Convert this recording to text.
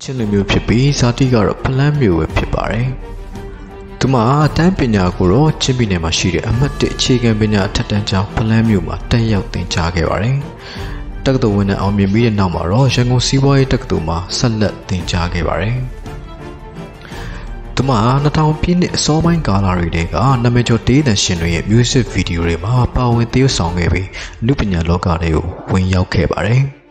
ချင်းလူမျိုးဖြစ်ပြီးဇာတိကတော့ဖလန်းမျိုးပဲဖြစ်ပါတယ်။သူမအတန်းပညာကိုတော့ချင်းပြည်နယ်မှာရှိတဲ့အမှတ်1အခြေခံပညာအထက်တန်းကျောင်းဖလန်းမျိုးမှာတက်ရောက်သင်ကြားခဲ့ပါတယ်။တက္ကသိုလ်ဝင်တဲ့အောင်မြင်ပြီးတဲ့နောက်မှာတော့ရန်ကုန်စီးပွားရေးတက္ကသိုလ်မှာဆက်လက်သင်ကြားခဲ့ပါတယ်။သူမ2000ပြည့်နှစ်အစောပိုင်းကာလတွေကနာမည်ကျော်တေးသံရှင်တွေရဲ့ music video တွေမှာပါဝင်သရုပ်ဆောင်ခဲ့ပြီးအနုပညာလောကတွေကိုဝင်ရောက်ခဲ့ပါတယ်။